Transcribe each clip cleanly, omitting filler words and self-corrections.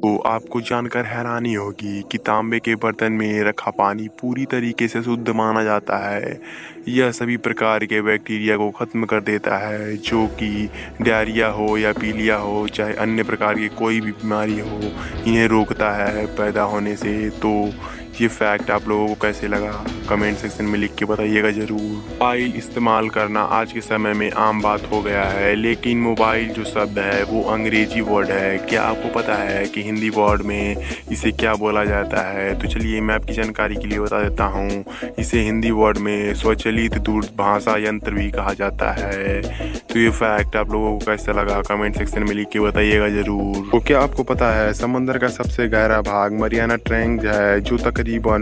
तो आपको जानकर हैरानी होगी कि तांबे के बर्तन में रखा पानी पूरी तरीके से शुद्ध माना जाता है। यह सभी प्रकार के बैक्टीरिया को ख़त्म कर देता है, जो कि डायरिया हो या पीलिया हो, चाहे अन्य प्रकार की कोई भी बीमारी हो, इन्हें रोकता है पैदा होने से। तो ये फैक्ट आप लोगों को कैसे लगा, कमेंट सेक्शन में लिख के बताइएगा ज़रूर। मोबाइल इस्तेमाल करना आज के समय में आम बात हो गया है, लेकिन मोबाइल जो शब्द है वो अंग्रेजी वर्ड है। क्या आपको पता है कि हिंदी वर्ड में इसे क्या बोला जाता है? तो चलिए मैं आपकी जानकारी के लिए बता देता हूँ। इसे हिंदी वर्ड में स्वचालित दूरभाषा यंत्र भी कहा जाता है। तो ये फैक्ट आप लोगों को कैसा लगा, कमेंट सेक्शन में लिख के बताइएगा ज़रूर। तो क्या आपको पता है समंदर का सबसे गहरा भाग मरियाना ट्रेंच है, जो तकरीबन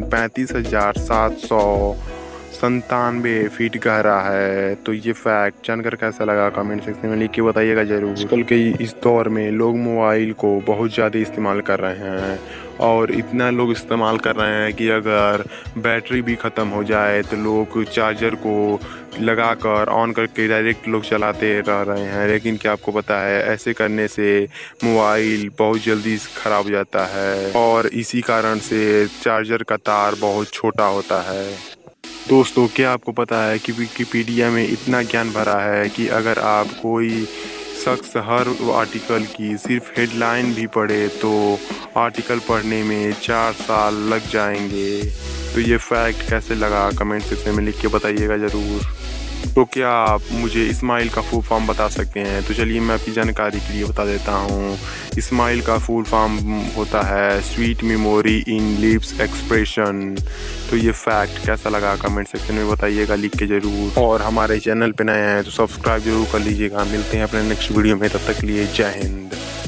35,797 फीट गहरा है। तो ये फैक्ट जानकर कैसा लगा, कमेंट सेक्शन में लिख के बताइएगा ज़रूर। आजकल के इस दौर में लोग मोबाइल को बहुत ज़्यादा इस्तेमाल कर रहे हैं, और इतना लोग इस्तेमाल कर रहे हैं कि अगर बैटरी भी ख़त्म हो जाए तो लोग चार्जर को लगाकर ऑन करके डायरेक्ट लोग चलाते रह रहे हैं। लेकिन क्या आपको पता है ऐसे करने से मोबाइल बहुत जल्दी ख़राब हो जाता है, और इसी कारण से चार्जर का तार बहुत छोटा होता है। दोस्तों, क्या आपको पता है कि विकिपीडिया में इतना ज्ञान भरा है कि अगर आप कोई शख्स हर आर्टिकल की सिर्फ हेडलाइन भी पढ़े तो आर्टिकल पढ़ने में 4 साल लग जाएंगे। तो ये फैक्ट कैसे लगा, कमेंट सेक्शन में लिख के बताइएगा ज़रूर। तो क्या आप मुझे इस्माइल का फुल फॉर्म बता सकते हैं? तो चलिए मैं आपकी जानकारी के लिए बता देता हूँ। इस्माइल का फुल फॉर्म होता है sweet memory in lips expression. तो ये फैक्ट कैसा लगा, कमेंट सेक्शन में बताइएगा लिख के ज़रूर। और हमारे चैनल पे नए हैं तो सब्सक्राइब जरूर कर लीजिएगा। मिलते हैं अपने नेक्स्ट वीडियो में, तब तक के लिए जय हिंद।